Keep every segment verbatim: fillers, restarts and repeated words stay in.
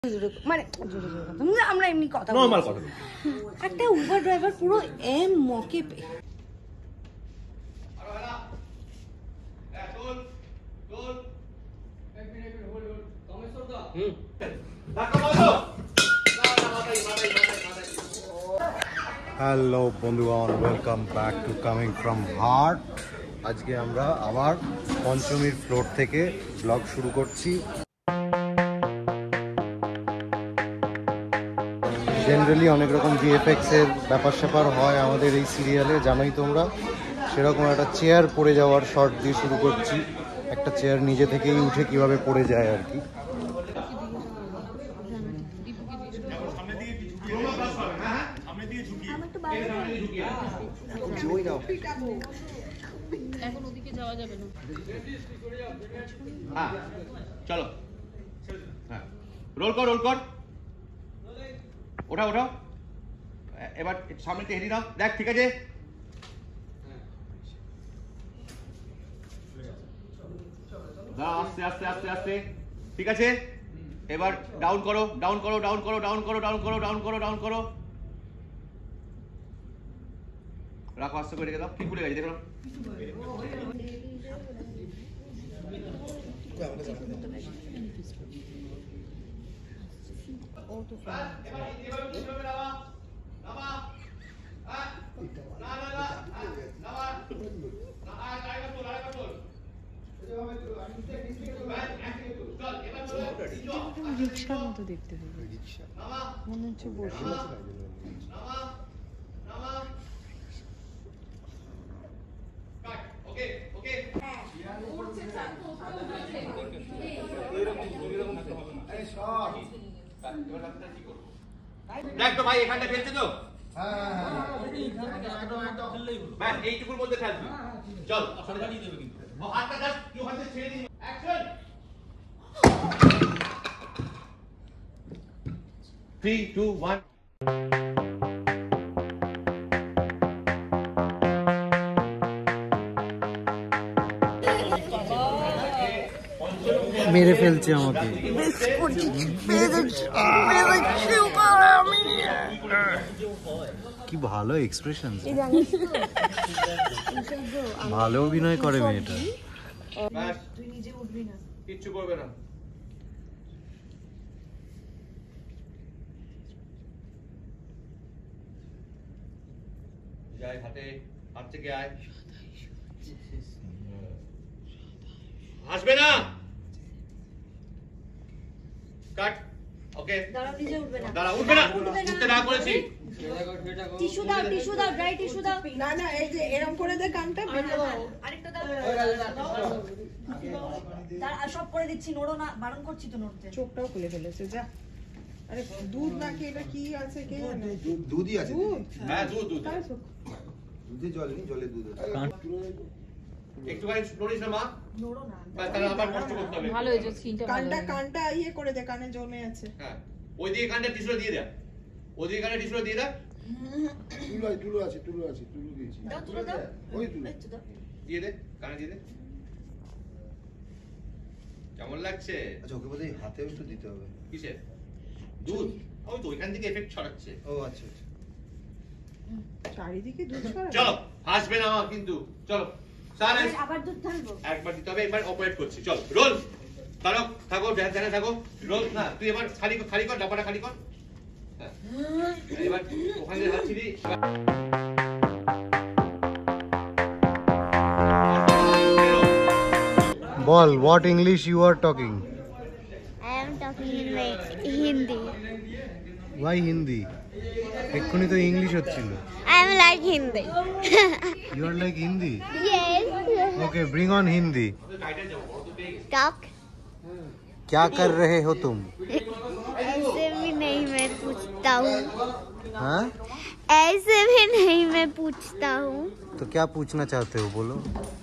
মানে আমরা এমনি কথা নরমাল কথা একটা উবার ড্রাইভার পুরো এম মকে পে হ্যালো বন্ধুগণ, welcome back to coming from heart. আজকে আমরা আবার পঞ্চমীর ফ্লোর থেকে ব্লগ শুরু করছি। জেনারেলি অনেক রকম ভিএফএক্স এর ব্যাপার স্যাপার হয় আমাদের এই সিরিয়ালে, জানোই তোমরা। সেরকম একটা চেয়ার পড়ে যাওয়ার শর্ট দিয়ে শুরু করছি। একটা চেয়ার নিজে থেকেই উঠে কিভাবে পড়ে যায় আর কি। এখন ওদিকে যাওয়া যাবে না। হ্যাঁ চলো, হ্যাঁ রোল কর রোল কর ওঠা ওঠা। এবার সামনে হেঁটে দাও, দেখ ঠিক আছে। আস্তে আস্তে আস্তে আস্তে ঠিক আছে। এবার ডাউন করো ডাউন করো ডাউন করো ডাউন করো ডাউন করো ডাউন করো ডাউন করো রাখো, আস্তে করে রেখে দাও। ঠিক ভুলে গেছি, দেখো রিক্সার মতো দেখতে হবে, মনে হচ্ছে বসে দেখ তো ভাই, এখানটা ফেলছে তো। হ্যাঁ এইটুকুর মধ্যে ফেলবি। চল হাতটা জাস্ট কেউ হাতে ছেড়ে দিন। অ্যাকশন। Three two one. মেরে ফেলছে আমাকে। কি ভালো এক্সপ্রেশন, ভালো অভিনয় করে মেয়েটা। তুই নিজে উঠবি না, কিচ্ছু করবে না। যাই হাতে হাত থেকে আয়, আসবে না। কাট। ওকে দাঁড়াও, নিজে উঠবে না, দাঁড়া, উঠবে না, উঠতে না করেছি। টিস্যু দাও, টিস্যু দাও, ড্রাই টিস্যু দাও। না না, এই যে এরকম করে দে কানটা, আরেকটা দাও। দাঁড়া, সব করে দিচ্ছি, নড়ো না, বারণ করছি তো নড়তে। চোখটাও খুলে ফেলেছে। যা, আরে দুধ নাকি এটা কি আছে কে জানে? দুধই আছে। হ্যাঁ দুধ দুধ দুধে জল নেই, জলে দুধ আছে। একটু ভাই নড়িস না মা, নড়ো না, তাহলে আবার কষ্ট করতে হবে। ভালো হয়েছে, স্কিনটা ভালো। কানটা কানটা ইয়ে করে দে, কানে জমে আছে। হ্যাঁ ওই দিকে কানটা টিস্যু দিয়ে দে, ওই দিকে কানটা টিস্যু দিয়ে দে। তুলো আছে, তুলো আছে, তুলো আছে, তুলো দিয়েছি। দাও, তুলে দাও, ওই তুলো একটু দাও। দিয়ে দে, কানে দিয়ে দে। কেমন লাগছে? আচ্ছা, ওকে বোধহয় হাতেও তো দিতে হবে। কিসের দুধ? ওই তো ওইখান থেকে এফেক্ট ছড়াচ্ছে। ও আচ্ছা আচ্ছা। চারিদিকে দুধ ছড়া। চলো, হাসবে না মা কিন্তু। চলো সাইলেন্স। আবার দুধ ঢালবো, একবার দিতে হবে, একবার অপারেট করছি। চল রোল তারক থাকো, ধ্যানে থাকো। রোল না, তুই এবার খালি খালি কর, ডাবাটা খালি কর। হ্যাঁ এবার ওখানে যাচ্ছি দি। বল, what English you are talking? I am talking in like Hindi. Why Hindi? এক্ষুনি তো ইংলিশ হচ্ছিল। I am like Hindi. You are like Hindi? Yes. Okay, bring on Hindi. Talk. क्या कर रहे हो तुम? ऐसे भी नहीं मैं पूछता हूँ। हाँ? ऐसे भी नहीं मैं पूछता हूँ। तो क्या पूछना चाहते हो, बोलो।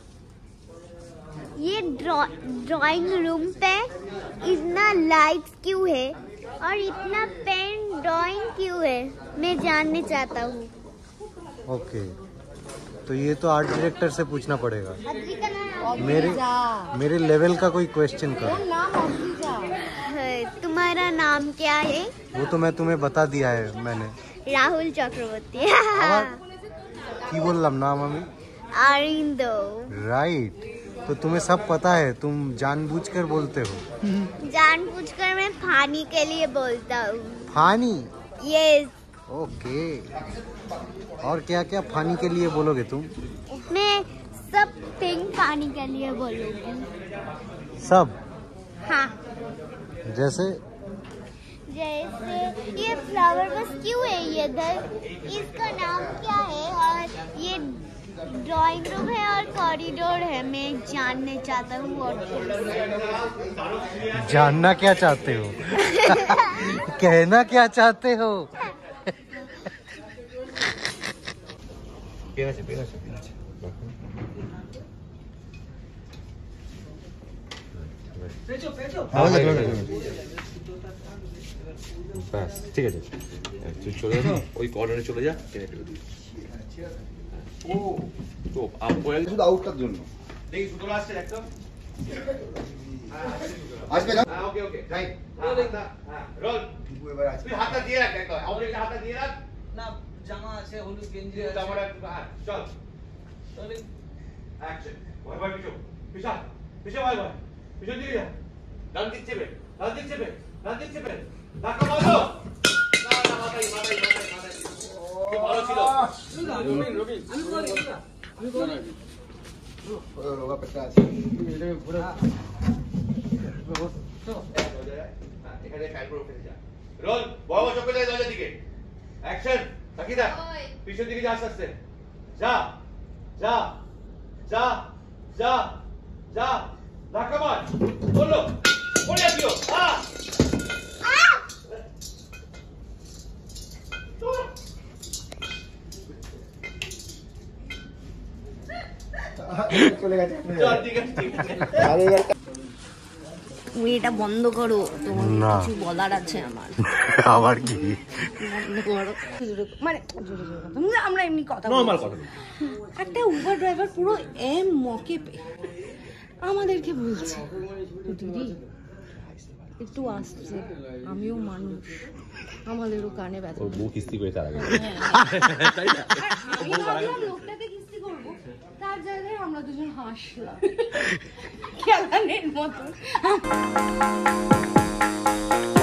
ये ड्राइंग रूम पे इतना लाइट्स क्यों है और इतना पेन ड्राइंग क्यों है, मैं जानना चाहता हूँ। ओके, तो ये तो आर्ट डायरेक्टर से पूछना पड़ेगा। मेरे मेरे लेवल का कोई क्वेश्चन करो। तुम्हारा नाम क्या है? वो तो मैं तुम्हें बता दिया है मैंने। राहुल चक्रवर्ती। আবার কি বললাম নাম আমি? अरिंदो। राइट, तो तुम्हें सब पता है, तुम जानबूझकर बोलते हो। जानबूझकर मैं फानी के लिए बोलता हूँ। फानी? यस। ओके, और क्या क्या फानी के लिए बोलोगे तुम? मैं सब थिंग पानी के लिए बोलूँगी। सब? हाँ। जैसे जैसे ये फ्लावर बस क्यों है ये इधर, इसका नाम क्या है, और ये ड्राइंग रूम है और कॉरिडोर है, मैं जानने चाहता हूँ। और जानना क्या चाहते हो? कहना क्या चाहते हो? পেঁয়াজ পেঁয়াজ পেঁয়াজ ব্যাস ঠিক আছে, তুই চলে যা ওই কর্নারে চলে যা, টেনে ফেলে দিবি। ও তো আপ বয়েল শুধু আউটটার জন্য দেখি সুতরা আসছে একদম আসবে না। হ্যাঁ ওকে ওকে রাইট, হ্যাঁ হ্যাঁ রোল। এবার আসবে, তুই হাতটা দিয়ে রাখ, একদম আমাদের হাতটা দিয়ে রাখ না, জামা আছে, হলুদ গেঞ্জি আছে। জামাটা হ্যাঁ চল চলে অ্যাকশন। ভয় ভয় পিছু পিছা পিছু ভয় ভয় পিছু দিকে যা, ডান দিক চেপে ডান দিক চেপে ডান দিক চেপে ধাক্কা মারো। না না মাথায় মাথায় মাথায় মাথায় কি ভালো ছিল। রবি রবি আমি বলি না, আমি বলি ওই রোগা পেটটা আছে। এখানে কাইপুর ফেলে যা। রোল বড় বড় চোখে যায় দরজার দিকে। অ্যাকশন। তাকিয়ে দেখ পিছন দিকে যা, আস্তে আস্তে যা যা যা যা যা ধাক্কা মার। বললো পড়ে আসিও। হ্যাঁ চলে গেছে। চল ঠিক আছে ঠিক আছে। তুমি এটা বন্ধ করো, তোমার না। কিছু বলার আছে আমার। আবার কি? বন্ধ করো। মানে জোরে জোরে কথা বলছি, আমরা এমনি কথা নরমাল বলছি। কথা। একটা উবার ড্রাইভার পুরো এম মকে পে আমাদেরকে বলছে, দিদি একটু আসছে, আমিও মানুষ, আমাদেরও কানে ব্যথা। ওর মুখ কিস্তি করে তার আগে আমি ভাবলাম লোকটাকে কিস্তি করবো, তার জায়গায় আমরা দুজন হাসলাম খেলানের মতো।